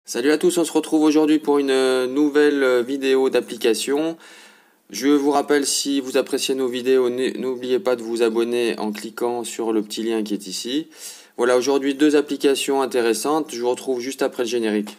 Salut à tous, on se retrouve aujourd'hui pour une nouvelle vidéo d'application. Je vous rappelle, si vous appréciez nos vidéos, n'oubliez pas de vous abonner en cliquant sur le petit lien qui est ici. Voilà, aujourd'hui deux applications intéressantes. Je vous retrouve juste après le générique.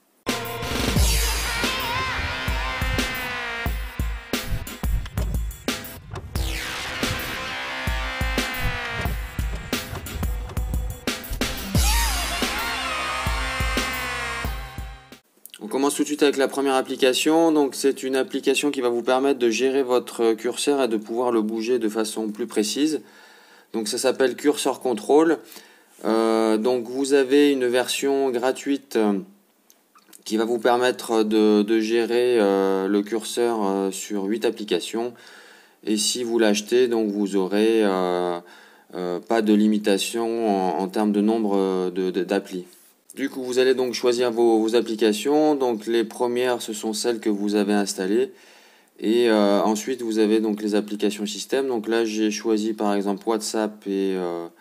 On commence tout de suite avec la première application. Donc c'est une application qui va vous permettre de gérer votre curseur et de pouvoir le bouger de façon plus précise. Donc ça s'appelle Cursor Control. Donc vous avez une version gratuite qui va vous permettre de gérer le curseur sur 8 applications. Et si vous l'achetez, donc vous aurez pas de limitation en termes de nombre d'applis. Du coup, vous allez donc choisir vos applications. Donc les premières, ce sont celles que vous avez installées. Et ensuite, vous avez donc les applications système. Donc là, j'ai choisi par exemple WhatsApp et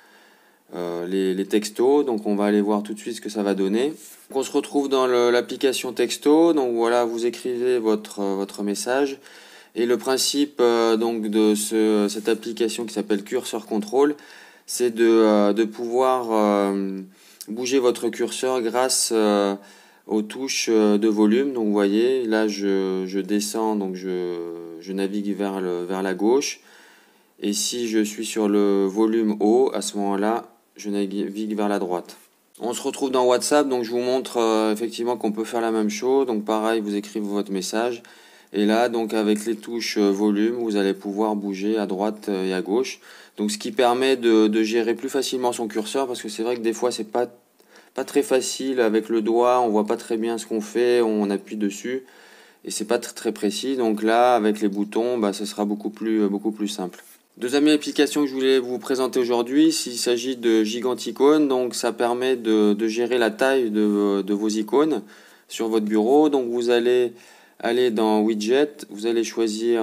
les textos. Donc on va aller voir tout de suite ce que ça va donner. Donc, on se retrouve dans l'application texto. Donc voilà, vous écrivez votre message. Et le principe donc de cette application qui s'appelle Cursor Control, c'est de pouvoir bouger votre curseur grâce aux touches de volume. Donc vous voyez, là je descends, donc je navigue vers la gauche. Et si je suis sur le volume haut, à ce moment-là, je navigue vers la droite. On se retrouve dans WhatsApp, donc je vous montre effectivement qu'on peut faire la même chose. Donc pareil, vous écrivez votre message. Et là, donc avec les touches volume, vous allez pouvoir bouger à droite et à gauche. Donc ce qui permet de gérer plus facilement son curseur, parce que c'est vrai que des fois c'est pas très facile avec le doigt, on voit pas très bien ce qu'on fait, on appuie dessus et c'est pas très précis. Donc là, avec les boutons, ce sera beaucoup plus simple. Deuxième application que je voulais vous présenter aujourd'hui, il s'agit de Giganticone. Donc ça permet de gérer la taille de vos icônes sur votre bureau. Donc vous allez aller dans Widget, vous allez choisir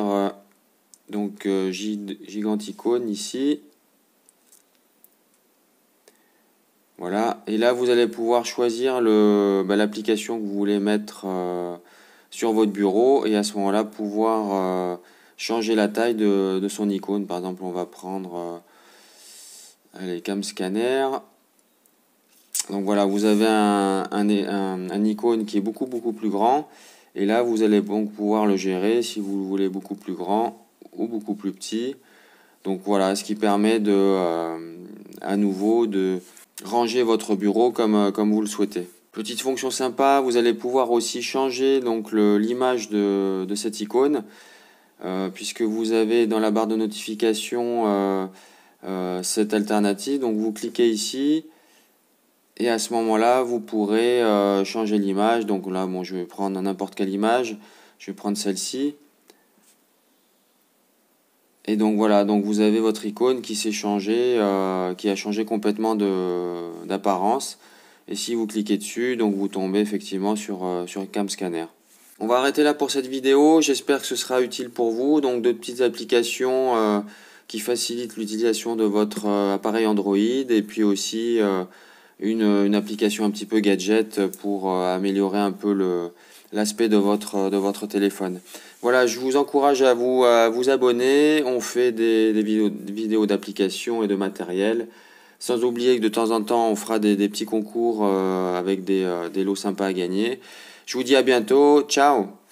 Giganticone ici. Voilà, et là vous allez pouvoir choisir l'application que vous voulez mettre sur votre bureau et à ce moment-là pouvoir changer la taille de son icône. Par exemple, on va prendre Cam Scanner. Donc voilà, vous avez un icône qui est beaucoup plus grand. Et là, vous allez donc pouvoir le gérer si vous le voulez beaucoup plus grand ou beaucoup plus petit. Donc voilà, ce qui permet à nouveau de ranger votre bureau comme vous le souhaitez. Petite fonction sympa, vous allez pouvoir aussi changer donc l'image de cette icône, puisque vous avez dans la barre de notification cette alternative. Donc vous cliquez ici. Et à ce moment-là, vous pourrez changer l'image. Donc là, bon, je vais prendre n'importe quelle image. Je vais prendre celle-ci. Et donc voilà, donc vous avez votre icône qui s'est changée, qui a changé complètement d'apparence. Et si vous cliquez dessus, donc vous tombez effectivement sur Cam Scanner. On va arrêter là pour cette vidéo. J'espère que ce sera utile pour vous. Donc deux petites applications qui facilitent l'utilisation de votre appareil Android. Et puis aussi une application un petit peu gadget pour améliorer un peu l'aspect de votre téléphone. Voilà, je vous encourage à vous abonner. On fait des vidéos d'applications et de matériel. Sans oublier que de temps en temps, on fera des petits concours avec des lots sympas à gagner. Je vous dis à bientôt. Ciao!